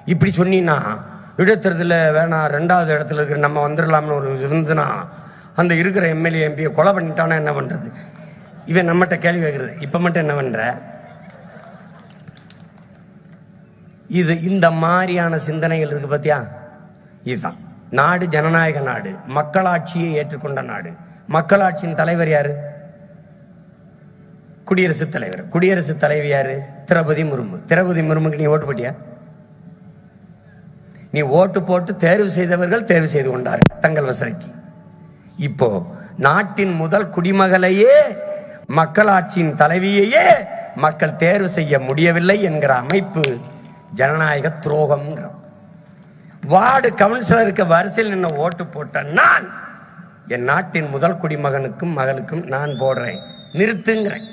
இப்படி சொன்னீங்கன்னா இடைத்தேர்தலில் வேணாம், 2வது இடத்துல இருக்கிற நம்ம வந்துடலாம்னு ஒரு இருந்துன்னா அந்த இருக்கிற எம்எல்ஏ எம்பியை கொலை பண்ணிட்டானா என்ன பண்ணுறது? இவன் நம்மகிட்ட கேள்வி கேட்குறது, இப்போ மட்டும் என்ன பண்ணுற? இது இந்த மாதிரியான சிந்தனைகள் இருக்கு பார்த்தியா? இதுதான் நாடு. ஜனநாயக நாடு, மக்களாட்சியை ஏற்றுக்கொண்ட நாடு. மக்களாட்சியின் தலைவர் யாரு? குடியரசுத் தலைவர். குடியரசுத் தலைவி யாரு? திரௌபதி முர்மு. திரௌபதி முர்முக்கு நீ ஓட்டு போட்டியா? நீ ஓட்டு போட்டு தேர்வு செய்தவர்கள் தேர்வு செய்து கொண்டார்கள் தங்கள் வசதிக்கு. இப்போ நாட்டின் முதல் குடிமகளையே, மக்களாட்சியின் தலைவியையே மக்கள் தேர்வு செய்ய முடியவில்லை என்கிற அமைப்பு ஜனநாயக துரோகம். வார்டு கவுன்சிலருக்கு வரிசையில் நின்று ஓட்டு போட்ட நான் என் நாட்டின் முதல் குடிமகனுக்கும் மகளுக்கும் நான் போடுறேன், நிறுத்துங்கிறேன்.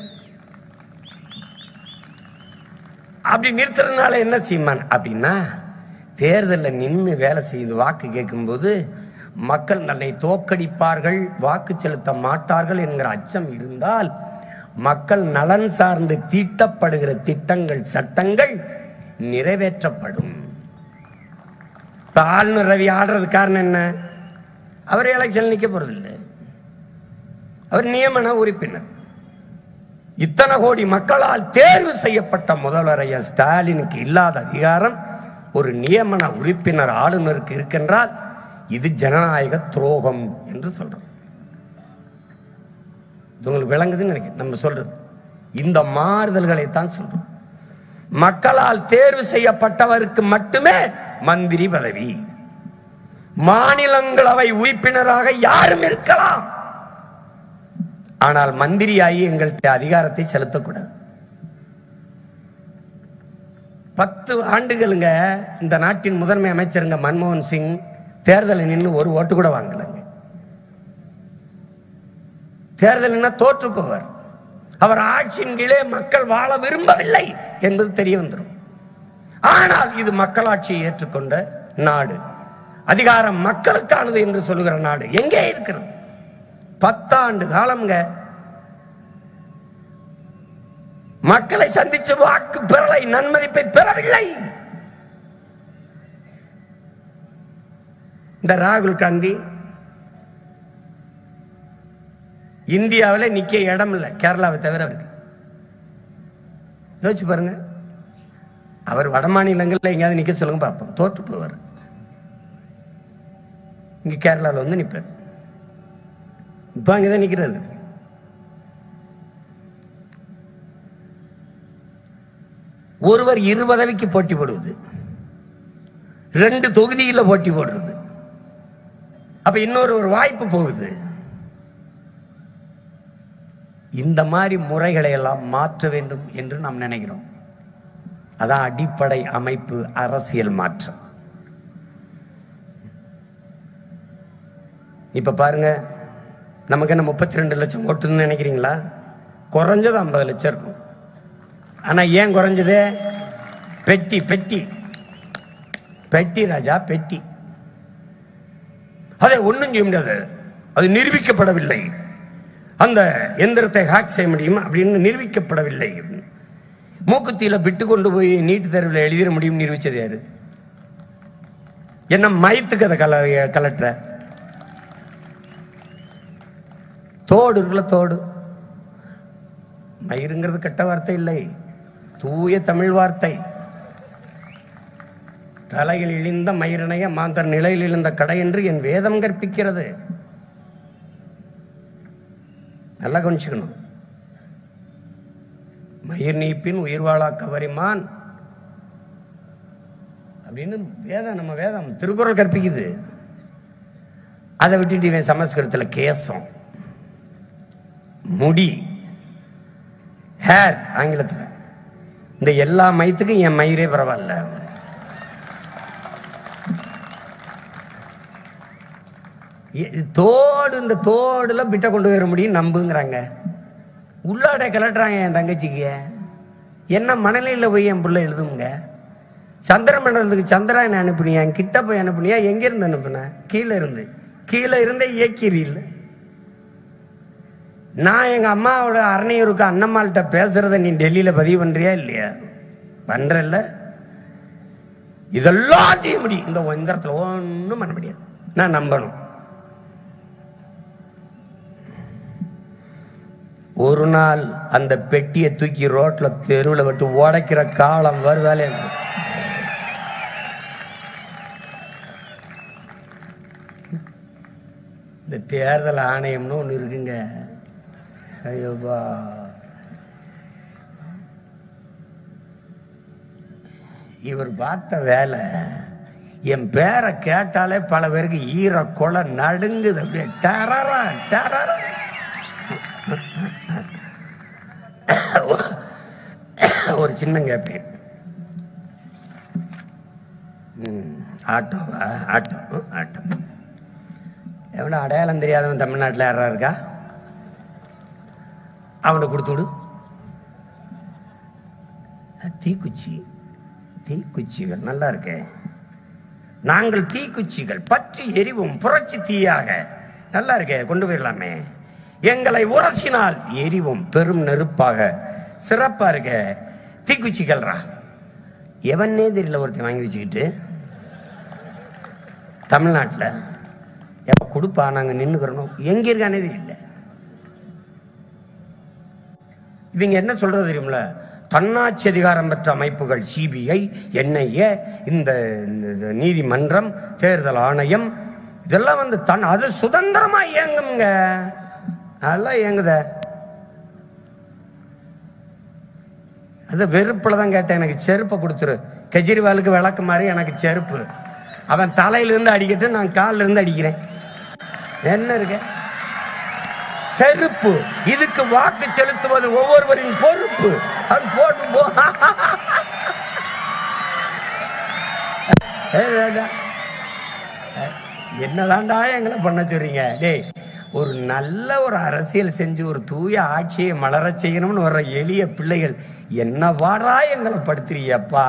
அப்படி நிறுத்துறதுனால என்ன செய்வான் அப்படின்னா, தேர்தலில் நின்று வேலை செய்து வாக்கு கேட்கும்போது மக்கள் தன்னை தோற்கடிப்பார்கள், வாக்கு செலுத்த மாட்டார்கள் என்கிற அச்சம் இருந்தால் மக்கள் நலன் சார்ந்து தீட்டப்படுகிற திட்டங்கள், சட்டங்கள் நிறைவேற்றப்படும். ஆளுநர் ரவி ஆடுறது காரணம் என்ன? அவர் எலெக்ஷன் நிற்க போறதில்லை, அவர் நியமன உறுப்பினர். இத்தனை கோடி மக்களால் தேர்வு செய்யப்பட்ட முதல்வர் ஐயா ஸ்டாலினுக்கு இல்லாத அதிகாரம் ஒரு நியமன உறுப்பினர் ஆளுநருக்கு இருக்கின்றால் இது ஜனநாயக துரோகம் என்று சொல்றோம். உங்களுக்கு விளங்குதுன்னு நினைக்கிறேன். நம்ம சொல்றது இந்த மாறுதல்களை தான் சொல்றோம். மக்களால் தேர்வு செய்யப்பட்டவருக்கு மட்டுமே மந்திரி பதவி. மாநிலங்களவை உறுப்பினராக யாரும் இருக்கலாம், ஆனால் மந்திரியாகி எங்கள்கிட்ட அதிகாரத்தை செலுத்தக்கூடாது. 10 ஆண்டுகளுங்க இந்த நாட்டின் முதன்மை அமைச்சருங்க மன்மோகன் சிங் தேர்தலில் நின்று ஒரு ஓட்டு கூட வாங்கலைங்க. தேர்தல் நின்னா தோற்று போவார். அவர் ஆட்சியின் கீழே மக்கள் வாழ விரும்பவில்லை என்பது தெரிய வந்துடும். ஆனால் இது மக்களாட்சியை ஏற்றுக்கொண்ட நாடு, அதிகாரம் மக்களுக்கானது என்று சொல்லுகிற நாடு எங்கே இருக்கிறது? 10 ஆண்டு காலம்ங்க மக்களை சந்திச்சு வாக்கு பெறலை, நன்மதிப்பை பெறவில்லை. இந்த ராகுல் காந்தி இந்தியாவில் நிக்க இடம் இல்லை, கேரளாவை தவிர. அவருக்கு யோசிச்சு பாருங்க, அவர் வட மாநிலங்களில் எங்கேயாவது நிக்க சொல்லுங்க பார்ப்போம், தோற்று போவார். இங்க கேரளாவில் வந்து நிற்பார். இப்ப அங்கதான் நிக்கிறது. ஒருவர் 20 பதவிக்கு போட்டி போடுவது, 2 தொகுதியில் போட்டி போடுறது, அப்ப இன்னொரு வாய்ப்பு போகுது. இந்த மாதிரி முறைகளை எல்லாம் மாற்ற வேண்டும் என்று நாம் நினைக்கிறோம். அதான் அடிப்படை அமைப்பு அரசியல் மாற்றம். இப்ப பாருங்க, நமக்கு என்ன 32 லட்சம் ஓட்டுன்னு நினைக்கிறீங்களா? குறைஞ்சது 50 லட்சம் இருக்கும். ஆனா ஏன் குறைஞ்சது? பெட்டி பெட்டி பெட்டி ராஜா, பெட்டி. அதை ஒண்ணும் செய்ய முடியாது, அது நிரூபிக்கப்படவில்லை. அந்த எந்திரத்தை ஹேக் செய்ய முடியும் அப்படின்னு நிரூபிக்கப்படவில்லை. மூக்குத்தியில விட்டு கொண்டு போய் நீட்டு தேர்வில் எழுதிட முடியும் நிரூபிச்சது யாரு? என்ன மயத்துக்கு அதை கலட்டுற? தோடு இருக்குல்ல, தோடு. மயிருங்கிறது கெட்ட வார்த்தை இல்லை, தூய தமிழ் வார்த்தை. தலையில் இழிந்த மயிரினைய மாந்தர் நிலையில் இழிந்த கடை என்று என் வேதம் கற்பிக்கிறது. நல்லா கவனிச்சுக்கணும். மயிர் நீப்பின் உயிர் வாழா கவரிமான் அப்படின்னு வேதம், நம்ம வேதம் திருக்குறள் கற்பிக்குது. அதை விட்டுட்டு இவன் சமஸ்கிருதத்தில் கேசம், முடி, ஹேர் ஆங்கிலத்தில். இந்த எல்லா மயத்துக்கும் என் மயிரே பரவாயில்ல. தோடு, இந்த தோடுல பிட்ட கொண்டு வர முடியும் நம்புங்கிறாங்க. உள்ளாடை கிளட்டுறாங்க என் தங்கச்சிக்கு. என்ன மணலையில் போய் என் பிள்ளை எழுதுங்க? சந்திர மண்டலத்துக்கு சந்திராயன் அனுப்புனியா? கிட்ட போய் அனுப்புனியா? எங்கிருந்து அனுப்புன? கீழே இருந்து. கீழே இருந்தே இயக்கிறீல்ல. நான் எங்க அம்மாவோட அரணையூருக்கு அண்ணம்மாள்கிட்ட பேசுறத நீ டெல்லியில பதிவு பண்றியா இல்லையா? பண்றல்ல. இதெல்லாம் செய்ய முடியும். இந்த இடத்துல ஒன்றும் பண்ண முடியாது. நான் நம்பணும். ஒரு நாள் அந்த பெட்டியை தூக்கி ரோட்ல தெருவில் விட்டு உடைக்கிற காலம் வருதாலே. இந்த தேர்தல் ஆணையம்னு ஒண்ணு இருக்குங்க. ஐயோபா, இவர் பார்த்த வேலை, என் பேரை கேட்டாலே பல பேருக்கு ஈர கொலை நடுங்குது. அப்படியே டரரா டரரா. ஒரு சின்ன கேட்பேன், ஆட்டோவா? Auto auto. எவனா அடையாளம் தெரியாதவன் தமிழ்நாட்டில் யாரா இருக்கா? அவனை கொடுத்து விடு. தீக்குச்சி, தீக்குச்சிகள் நல்லா இருக்கே. நாங்கள் தீக்குச்சிகள் பற்றி எரிவும் புரட்சி தீயாக. நல்லா இருக்கே, கொண்டு போயிடலாமே. எங்களை உரசினால் எரிவும் பெரும் நெருப்பாக. சிறப்பா இருக்க. தீக்குச்சிகள்ரா. எவனே தெரியல ஒருத்தன் வாங்கி வச்சுக்கிட்டு தமிழ்நாட்டில். எப்ப கொடுப்பா, நாங்க நின்னுக்கிறோம். எங்க இருக்கானே தெரியல. இவங்க என்ன சொல்றது தெரியுமில்ல? தன்னாட்சி அதிகாரம் பெற்ற அமைப்புகள், சிபிஐ, என்ஐஏ, இந்த நீதிமன்றம், தேர்தல் ஆணையம், இதெல்லாம் வந்து அது சுதந்திரமா இயங்குங்க. அதெல்லாம் இயங்குத. அது வெறுப்புல தான் கேட்டேன். எனக்கு செருப்பை கொடுத்துரு. கெஜ்ரிவாலுக்கு விளக்கு மாதிரி எனக்கு செருப்பு. அவன் தலையிலிருந்து அடிக்கட்டு, நான் காலில் இருந்து அடிக்கிறேன். என்ன இருக்கு? செருப்பு. இதுக்கு வாக்கு செலுத்துவது ஒவ்வொருவரின் பொறுப்பு. அது போட்டு போ. என்னதான்டா எங்களை பண்ண சொல்றீங்க? டேய், ஒரு நல்ல ஒரு அரசியல் செஞ்சு ஒரு தூய ஆட்சியை மலர செய்யணும்னு வர்ற எளிய பிள்ளைகள் என்னவாடா எங்களை படுத்துறியப்பா?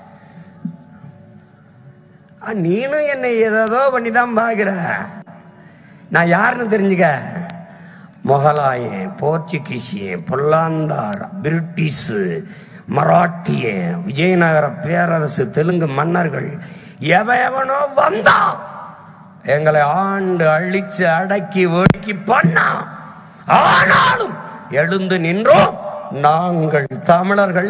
நீனும் என்னை ஏதோ பண்ணிதான் பாக்குற. நான் யாருன்னு தெரிஞ்சுக்க. முகலாயன், போர்ச்சுகீசியன், பொல்லாந்தார், பிரிட்டிஷ், மராட்டிய, விஜயநகர பேரரசு, தெலுங்கு மன்னர்கள் எவனோ வந்தா எங்களை ஆண்டு அழிச்சு அடக்கி ஒடுக்கி பண்ணா. ஆனாலும் எழுந்து நின்றோம் நாங்கள் தமிழர்கள்.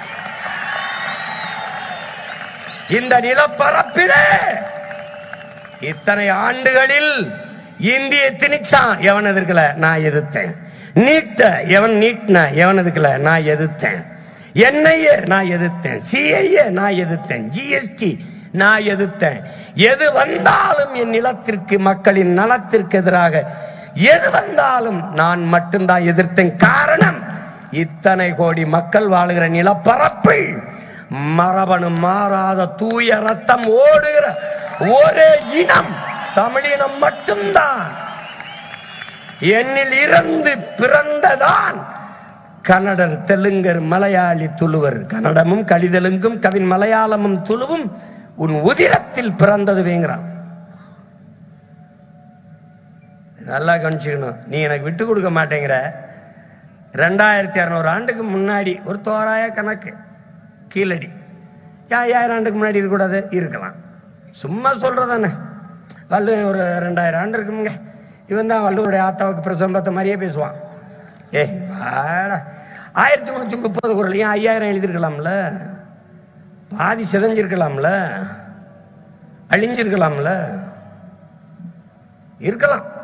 இந்த நிலப்பரப்பிலே இத்தனை ஆண்டுகளில் இந்திய திணிச்சான், எவன் எதிர்க்கல, நான் எதிர்த்தேன். நீட்ட எவன் நீட்டின, எவன் எதிர்க்கல, நான் எதிர்த்தேன். என்ஐஏ நான் எதிர்த்தேன், சிஐஏ நான் எதிர்த்தேன், ஜிஎஸ்டி நான் எதிர்த்தேன். எது வந்தாலும் என் நிலத்திற்கு, மக்களின் நலத்திற்கு எதிராக எது வந்தாலும் நான் மட்டும்தான் எதிர்த்தேன். காரணம், இத்தனை கோடி மக்கள் வாழுகிற நிலப்பரப்பில் மரபணு மாறாத தூய ரத்தம் ஓடுகிற ஒரே இனம் தமிழினம் மட்டும்தான். என்னில் இருந்து பிறந்ததான் கன்னடர், தெலுங்கர், மலையாளி, துளுவர். கன்னடமும் கலிதெலுங்கும் கவின் மலையாளமும் துளுவும் உன் உதிரத்தில் பிறந்தது வேங்கிறான். நல்லா கவனிச்சுக்கணும். நீ எனக்கு விட்டு கொடுக்க மாட்டேங்கிற. 2600 ஆண்டுக்கு முன்னாடி ஒரு தோராய கணக்கு, கீழடி. 5000 ஆண்டுக்கு முன்னாடி இருக்கக்கூடாது, இருக்கலாம். சும்மா சொல்றதானே. வள்ளுவன் ஒரு 2000 ஆண்டு இருக்குங்க. இவன் தான் வள்ளுவருடைய ஆத்தாவுக்கு பிரசவம் பார்த்த மாதிரியே பேசுவான். 1330 குறளையும் 5000 எழுதிருக்கலாம்ல, பாதி சிதைஞ்சிருக்கலாம்ல, அழிஞ்சிருக்கலாம்ல, இருக்கலாம்.